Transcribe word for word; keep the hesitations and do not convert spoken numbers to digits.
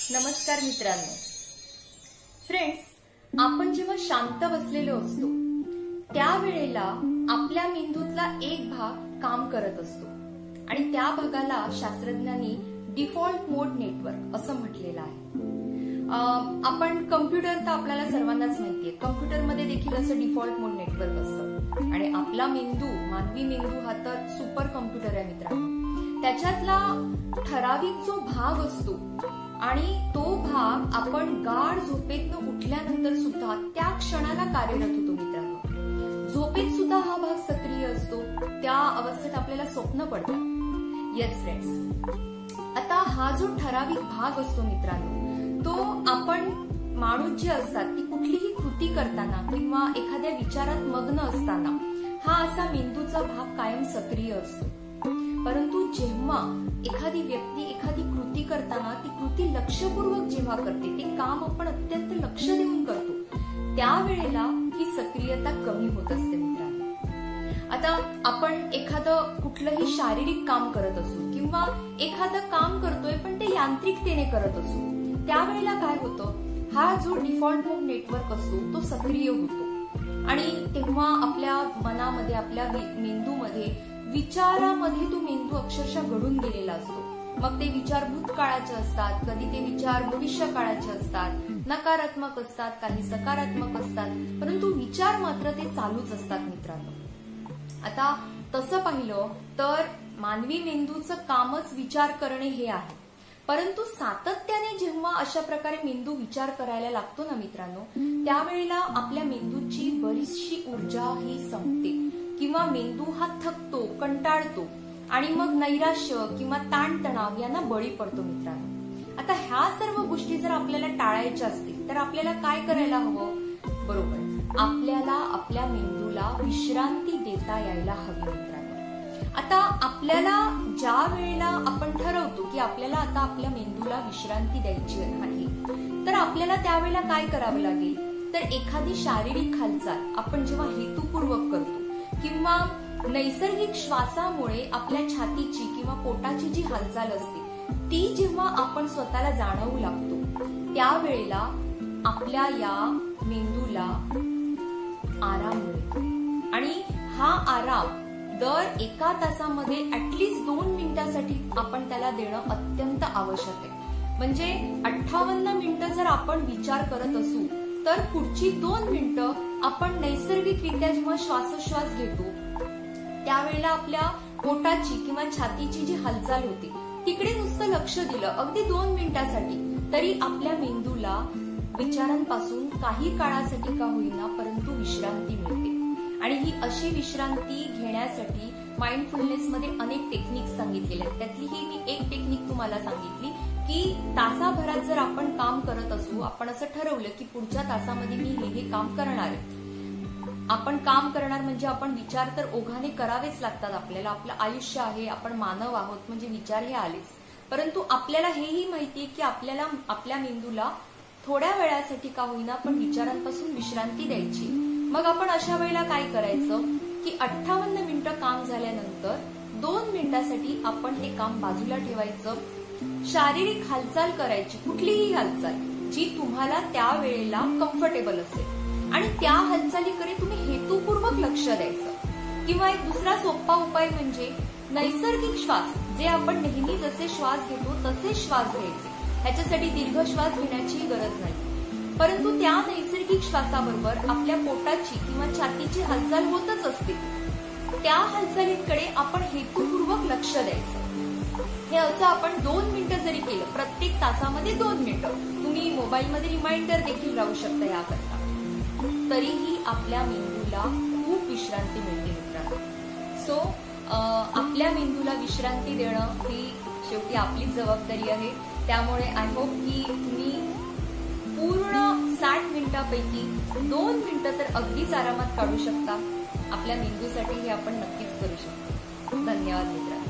नमस्कार मित्रांनो. फ्रेंड्स, आपण जेव्हा शांत बसलेलो असतो त्यावेळेला आपल्या मेंदूतला एक भाग काम करत असतो आणि त्या भागाला शास्त्रज्ञांनी डिफॉल्ट मोड नेटवर्क असं म्हटलेलं आहे. आपण कम्प्युटर तर आपल्याला सर्वांनाच माहितीये, कम्प्युटरमध्ये देखील असं डिफॉल्ट मोड नेटवर्क असतं आणि आपला मेंदू, मानवी मेंदू हा तर सुपर कम्प्युटर आहे मित्रांनो. त्याच्यातला ठराविक जो भाग असतो आणि तो भाग आपण गाढ झोपेतनं उठल्यानंतर सुद्धा त्या क्षणाला कार्यरत होतो मित्रांनो. झोपेत सुद्धा हा भाग सक्रिय असतो, त्या अवस्थेत आपल्याला स्वप्न पडतात. येस फ्रेंड्स, आता हा जो ठराविक भाग असतो मित्रांनो, तो आपण माणूस जे असतात ती कुठलीही कृती करताना किंवा एखाद्या विचारात मग्न असताना हा असा मेंदूचा भाग कायम सक्रिय असतो. परंतु जेव्हा एखादी व्यक्ती एखादी कृती करताना ती कृती लक्षपूर्वक जेव्हा करते, ते काम आपण अत्यंत लक्ष देऊन करतो, त्यावेळेला ही सक्रियता कमी होत असते मित्रांनो. आता आपण एखादं कुठलंही शारीरिक काम करत असू किंवा एखादं काम करतोय पण ते यांत्रिकतेने करत असू, त्यावेळेला काय होतं, हा जो डिफॉल्ट मोड नेटवर्क असतो तो सक्रिय होतो आणि तेव्हा आपल्या मनामध्ये, आपल्या मेंदूमध्ये, विचारामध्ये तो मेंदू अक्षरशः घडून गेलेला असतो. मग ते विचार भूतकाळाचे असतात, कधी ते विचार भविष्य काळाचे असतात, नकारात्मक असतात, काही सकारात्मक असतात, परंतु विचार मात्र ते चालूच असतात मित्रांनो. आता तसं पाहिलं तर मानवी मेंदूचं कामच विचार करणे हे आहे. परंतु सातत्याने जेव्हा अशा प्रकारे मेंदू विचार करायला लागतो ना मित्रांनो, त्यावेळेला आपल्या मेंदूची बरीचशी ऊर्जा ही संपते किंवा मेंदू हा थकतो, कंटाळतो आणि मग नैराश्य किंवा ताणतणाव यांना बळी पडतो मित्रांनो. आता ह्या सर्व गोष्टी जर आपल्याला टाळायच्या असतील तर आपल्याला काय करायला हवं? बरोबर, आपल्याला आपल्या मेंदूला विश्रांती देता यायला हवी मित्रांनो. आता आपल्याला ज्या वेळेला आपण ठरवतो की आपल्याला आता आपल्या मेंदूला विश्रांती द्यायची नाही, तर आपल्याला त्यावेळेला काय करावं लागेल, तर एखादी शारीरिक हालचाल आपण जेव्हा हेतुपूर्वक करतो किंवा नैसर्गिक श्वासामुळे आपल्या छातीची किंवा पोटाची जी हालचाल असते ती जेव्हा आपण स्वतःला जाणवू लागतो, त्यावेळेला आपल्या या मेंदूला आराम मिळतो आणि हा आराम दर एका तासामध्ये ऍटलिस्ट दोन मिनिटासाठी आपण त्याला देणं अत्यंत आवश्यक आहे. म्हणजे अठ्ठावन्न मिनिटं जर आपण विचार करत असू तर पुढची दोन मिनिटं आपण नैसर्गिकरित्या जेव्हा श्वासोश्वास घेतो त्यावेळेला आपल्या पोटाची किंवा छातीची जी हालचाल होते तिकडे नुसतं लक्ष दिलं अगदी दोन मिनिटासाठी, तरी आपल्या मेंदूला विचारांपासून काही काळासाठी का होईना परंतु विश्रांती मिळते. आणि ही अशी विश्रांती घेण्यासाठी माइंडफुलनेस मध्ये अनेक टेक्निक सांगितलेल्या आहेत. त्यातली ही मी एक टेक्निक तुम्हाला सांगितली की तासाभरात जर आपण काम करत असू, आपण असं ठरवलं की पुढच्या तासामध्ये मी हे हे काम करणार आहे. आपण काम करणार म्हणजे आपण विचार तर ओघाने करावेच लागतात आपल्याला, आपलं आयुष्य आहे, आपण मानव आहोत म्हणजे विचार हे आलेच. परंतु आपल्याला हेही माहितीये की आपल्याला आपल्या मेंदूला थोड्या वेळासाठी का होईना पण विचारांपासून विश्रांती द्यायची. मग आपण अशा वेळेला काय करायचं की अठ्ठावन्न मिनिटं काम झाल्यानंतर दोन मिनिटासाठी आपण ते काम बाजूला ठेवायचं, शारीरिक हालचाल करायची, कुठलीही हालचाल जी तुम्हाला त्या वेळेला कम्फर्टेबल असेल आणि त्या हालचालीकडे तुम्ही हेतुपूर्वक लक्ष द्यायचं. किंवा एक दुसरा सोपा उपाय म्हणजे नैसर्गिक श्वास, जे आपण नेहमी जसे श्वास घेतो तसे श्वास घ्यायचे. ह्याच्यासाठी दीर्घ श्वास घेण्याची गरज नाही, परंतु त्या नैसर्गिक श्वासाबरोबर आपल्या पोटाची किंवा छातीची हालचाल होतच असते, त्या हालचालींकडे आपण हेतुपूर्वक लक्ष द्यायचं. हे असं आपण दोन मिनिटं जरी केलं, प्रत्येक तासामध्ये दोन मिनिटं, तुम्ही मोबाईलमध्ये रिमाइंडर देखील राहू शकता याकरता, तरीही आपल्या मेंदूला खूप विश्रांती मिळते मित्रांनो. सो आपल्या मेंदूला विश्रांती देणं ही शेवटी आपलीच जबाबदारी आहे. त्यामुळे आय होप की तुम्ही पूर्ण साठ मिनिटांपैकी दोन मिनिटं तर अगदीच आरामात काढू शकता. आपल्या मेंदूसाठी हे आपण नक्कीच करू शकतो. धन्यवाद मित्रांनो.